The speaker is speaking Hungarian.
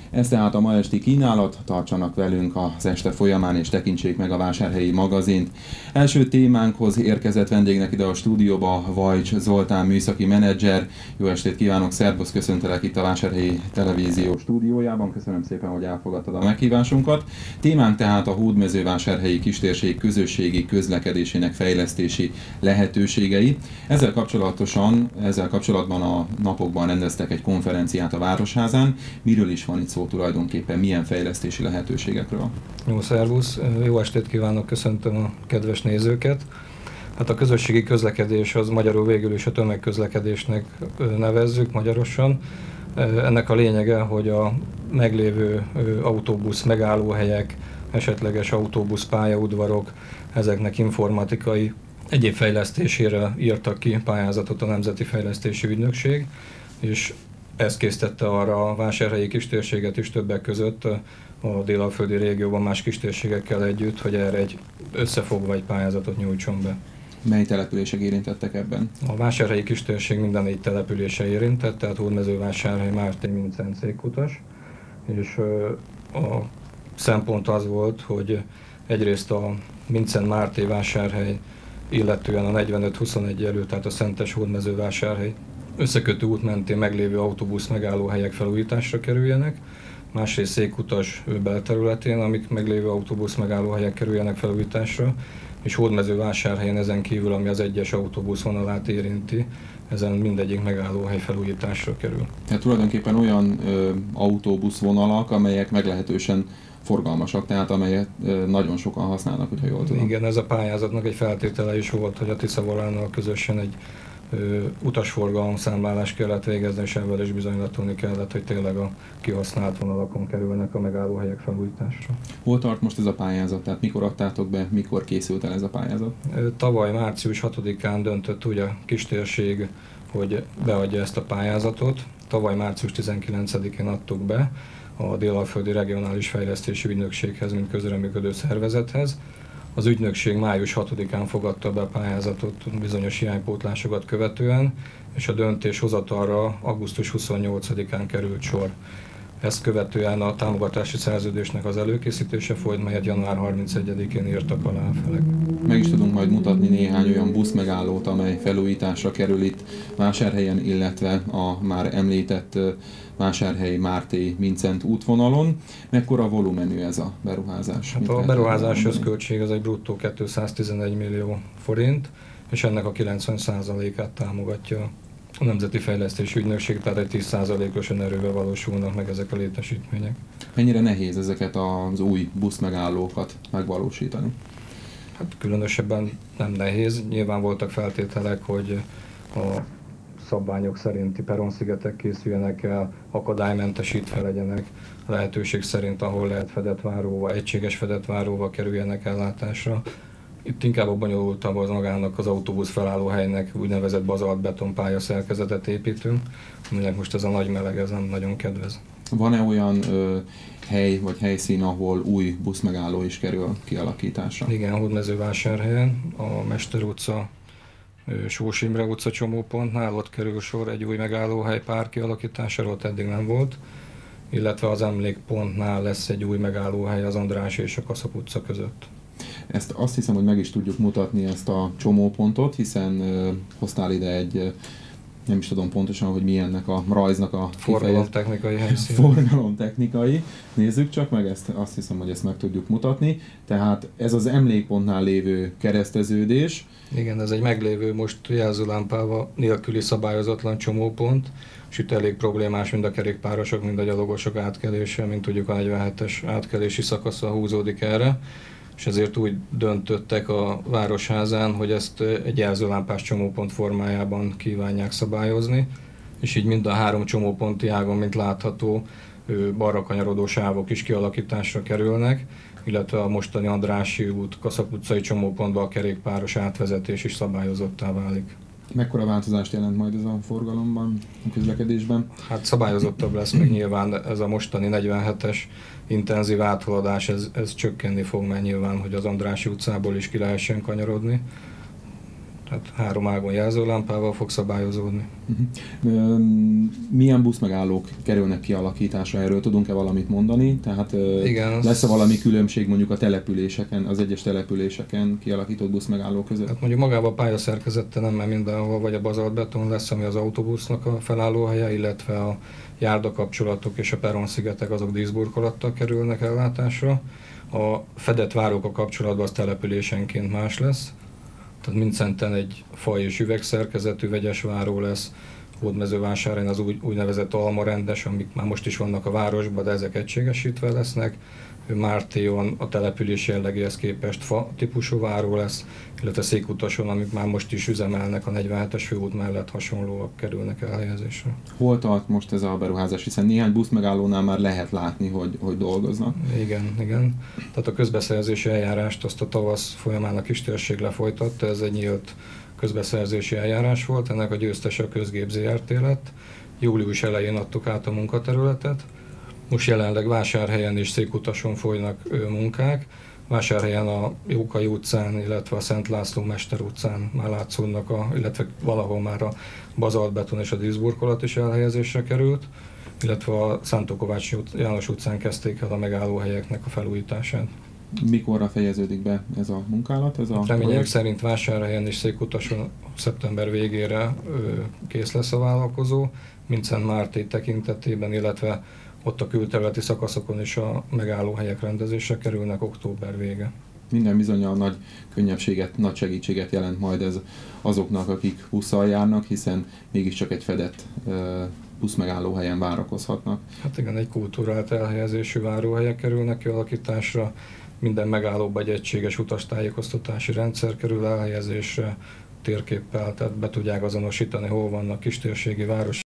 Ez tehát a ma esti kínálat, tartsanak velünk az este folyamán és tekintsék meg a Vásárhelyi magazint. Első témánkhoz érkezett vendégnek ide a stúdióba Vajcs Zoltán műszaki menedzser. Jó estét kívánok, szervusz, köszöntelek itt a Vásárhelyi Televízió stúdiójában. Köszönöm szépen, hogy elfogadtad a meghívásunkat. Témánk tehát a Hódmezővásárhelyi kistérség közösségi közlekedésének fejlesztési lehetőségei. Ezzel kapcsolatban a napokban rendeztek egy konferenciát a Városházán. Miről is van itt szó tulajdonképpen, milyen fejlesztési lehetőségekről? Jó, szervusz! Jó estét kívánok, köszöntöm a kedves nézőket! Hát a közösségi közlekedés az magyarul végül is a tömegközlekedésnek nevezzük magyarosan. Ennek a lényege, hogy a meglévő autóbusz megállóhelyek, esetleges autóbusz pályaudvarok, ezeknek informatikai egyéb fejlesztésére írtak ki pályázatot a Nemzeti Fejlesztési Ügynökség, és ez késztette arra a vásárhelyi kistérséget is többek között a dél-alföldi régióban más kistérségekkel együtt, hogy erre egy összefogva egy pályázatot nyújtson be. Mely települések érintettek ebben? A vásárhelyi kistérség minden 4 települése érintett, tehát Hódmezővásárhely, Márté, Mindszenty, Székkutas, és a szempont az volt, hogy egyrészt a Mindszenty-Márté vásárhely, illetően a 45-21 előtt, tehát a Szentes Hódmezővásárhely összekötő út mentén meglévő autóbusz megállóhelyek felújításra kerüljenek, másrészt Székkutas belterületén, amik meglévő autóbusz megállóhelyek kerüljenek felújításra, és Hódmezővásárhelyen ezen kívül, ami az egyes autóbuszvonalát érinti, ezen mindegyik megállóhely felújításra kerül. Tehát tulajdonképpen olyan autóbuszvonalak, amelyek meglehetősen forgalmasak, tehát amelyet nagyon sokan használnak, hogyha jól tudom. Igen, ez a pályázatnak egy feltétele is volt, hogy a Tisza-Volánnal közösen egy utasforgalomszámlálást kellett végezni, és ebből is bizonylatolni kellett, hogy tényleg a kihasznált vonalakon kerülnek a megállóhelyek felújításra. Hol tart most ez a pályázat? Tehát mikor adtátok be, mikor készült el ez a pályázat? Tavaly március 6-án döntött úgy a kistérség, hogy beadja ezt a pályázatot. Tavaly március 19-én adtuk be a Dél-alföldi Regionális Fejlesztési Ügynökséghez, mint közreműködő szervezethez. Az ügynökség május 6-án fogadta be a pályázatot bizonyos hiánypótlásokat követően, és a döntéshozatalra augusztus 28-án került sor. Ezt követően a támogatási szerződésnek az előkészítése folyt, melyet január 31-én írtak alá a felek. Meg is tudunk majd mutatni néhány olyan buszmegállót, amely felújításra kerül itt Vásárhelyen, illetve a már említett Vásárhely, Márté, Mindszenty útvonalon. Mekkora volumenű ez a beruházás? Hát a beruházás összköltség az egy bruttó 211 millió forint, és ennek a 90%-át támogatja a Nemzeti Fejlesztési Ügynökség, tehát egy 10%-osan erővel valósulnak meg ezek a létesítmények. Mennyire nehéz ezeket az új buszmegállókat megvalósítani? Hát különösebben nem nehéz. Nyilván voltak feltételek, hogy a szabványok szerinti peronszigetek készüljenek el, akadálymentesítve legyenek, lehetőség szerint, ahol lehet fedetváróval, egységes fedetváróval kerüljenek ellátásra. Itt inkább a bonyolultabb az magának az autóbusz felállóhelynek úgynevezett bazaltbeton pályaszerkezetet építünk, aminek most ez a nagy meleg, ez nem nagyon kedvez. Van-e olyan hely vagy helyszín, ahol új buszmegálló is kerül kialakításra? Igen, Hódmezővásárhelyen, a Mester utca, Sós Imre utca csomópontnál ott kerül sor egy új megállóhely pár kialakítására, ott eddig nem volt, illetve az emlékpontnál lesz egy új megállóhely az András és a Kaszap utca között. Ezt azt hiszem, hogy meg is tudjuk mutatni, ezt a csomópontot, hiszen hoztál ide egy, nem is tudom pontosan, hogy mi ennek a rajznak a forgalomtechnikai helyszín. Forgalomtechnikai. Nézzük csak meg, ezt azt hiszem, hogy ezt meg tudjuk mutatni. Tehát ez az emlékpontnál lévő kereszteződés. Igen, ez egy meglévő, most jelzőlámpával nélküli szabályozatlan csomópont, és itt elég problémás mind a kerékpárosok, mind a gyalogosok átkelése, mint tudjuk a 47-es átkelési szakasza húzódik erre, és ezért úgy döntöttek a Városházán, hogy ezt egy jelzőlámpás csomópont formájában kívánják szabályozni, és így mind a 3 csomóponti ágon, mint látható, balra kanyarodó sávok is kialakításra kerülnek, illetve a mostani Andrássy út, Kaszap utcai csomópontban a kerékpáros átvezetés is szabályozottá válik. Mekkora változást jelent majd ez a forgalomban, a közlekedésben? Hát szabályozottabb lesz még nyilván, ez a mostani 47-es intenzív áthaladás, ez csökkenni fog, mert nyilván, hogy az Andrássy utcából is ki lehessen kanyarodni. Tehát 3 ágon jelzőlámpával fog szabályozódni. Milyen buszmegállók kerülnek kialakításra? Erről tudunk-e valamit mondani? Tehát igen, lesz-e valami különbség mondjuk a településeken, az egyes településeken kialakított buszmegállók között? Hát mondjuk magában a pályaszerkezete nem, mert mindenhol vagy a bazaltbeton lesz, ami az autóbusznak a felállóhelye, illetve a járdakapcsolatok és a perronszigetek azok díszburkolattal kerülnek ellátásra. A fedett várókkal kapcsolatban az településenként más lesz. Tehát Mindszentten egy fa és üvegszerkezetű vegyes váró lesz, Hódmezővásárhelyen az úgynevezett almarendes, amik már most is vannak a városban, de ezek egységesítve lesznek. Mártéon a település jellegéhez képest fa típusú váró lesz, illetve Székutason, amik már most is üzemelnek a 47-es főút mellett hasonlóak kerülnek elhelyezésre. Hol tart most ez a beruházás, hiszen néhány buszmegállónál már lehet látni, hogy dolgoznak? Igen. Tehát a közbeszerzési eljárást azt a tavasz folyamán a kistérség lefolytatta, ez egy nyílt közbeszerzési eljárás volt, ennek a győztese a Közgép Zrt. Lett. Július elején adtuk át a munkaterületet. Most jelenleg Vásárhelyen és Székutason folynak munkák. Vásárhelyen a Jókai utcán, illetve a Szent László Mester utcán már látszódnak, illetve valahol már a bazaltbeton és a díszburkolat is elhelyezésre került, illetve a Szántó Kovács János utcán kezdték el a megállóhelyeknek a felújítását. Mikorra fejeződik be ez a munkálat? Remények szerint Vásárhelyen és Székutason szeptember végére kész lesz a vállalkozó, Mindszent Márté tekintetében, illetve ott a külterületi szakaszokon is a megállóhelyek rendezésre kerülnek október vége. Minden bizonnyal nagy könnyebbséget, nagy segítséget jelent majd ez azoknak, akik busszal járnak, hiszen mégiscsak egy fedett buszmegállóhelyen várakozhatnak. Hát igen, egy kulturált elhelyezésű váróhelyek kerülnek kialakításra, minden megállóba egy egységes utastájékoztatási rendszer kerül elhelyezésre, térképpel, tehát be tudják azonosítani, hol vannak kistérségi városi